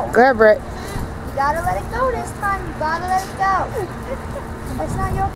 Grab it. You gotta let it go this time. You gotta let it go. That's not your